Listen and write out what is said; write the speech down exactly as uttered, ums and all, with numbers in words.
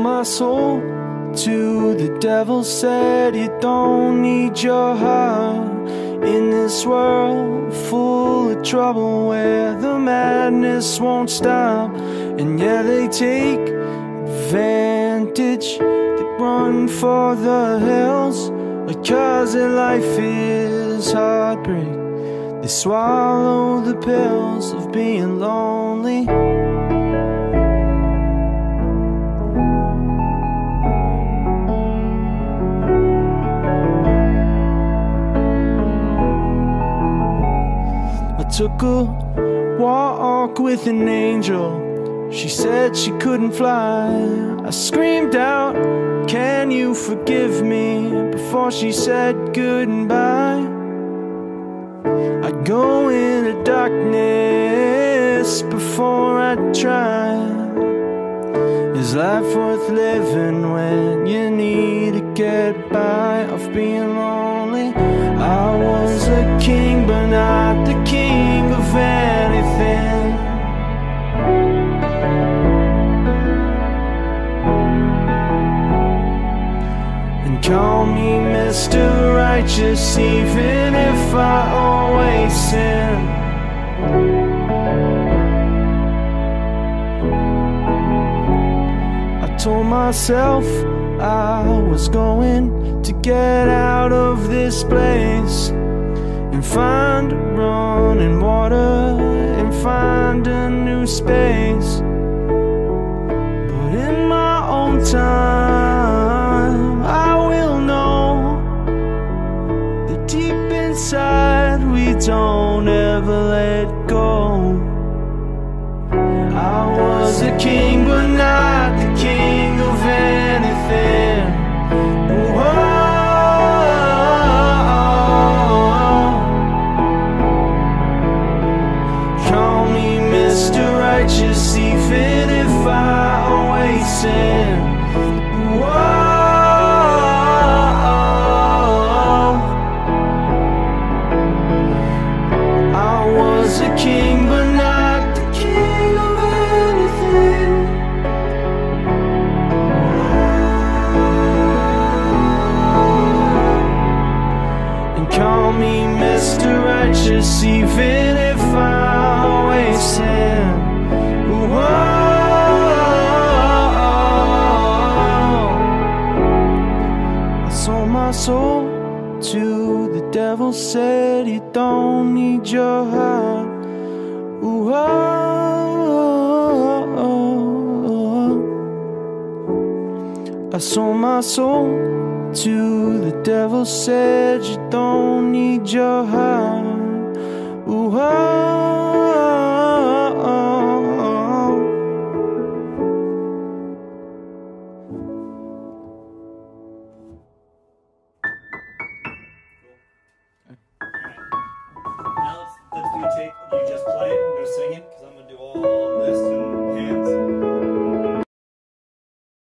my soul to the devil, said you don't need your heart in this world full of trouble where the madness won't stop. And yeah, they take advantage, they run for the hills because their life is heartbreak. They swallow the pills of being lonely. I took a walk with an angel. She said she couldn't fly. I screamed out, "Can you forgive me?" before she said goodbye. I'd go into darkness before I'd try. Is life worth living when you need to get by off being lonely? I was a king, but not the king of anything. And call me Mister Righteous, even if I always sin. I told myself I was going to get out of this place and find running water and find a new space. But in my own time I will know that deep inside we don't ever let go. I was a king, but not the king of anything. Call me Mister Righteous, even if I always sin. I was a king, but not the king of anything. And call me Mister Righteous, even if I always sin. Whoa. I sold my soul to the devil, said you don't need your heart. Ooh, oh, oh, oh. I sold my soul to the devil, said you don't need your heart. Ooh, oh, oh, oh. Now let's, let's do a take. You just play it, no singing.